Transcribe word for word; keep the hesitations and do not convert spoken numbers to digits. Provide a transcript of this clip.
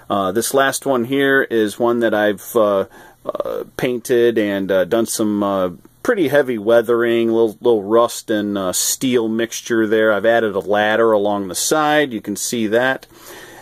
Uh, this last one here is one that I've uh, uh, painted and uh, done some uh, pretty heavy weathering, little, little rust and uh, steel mixture there. I've added a ladder along the side. You can see that.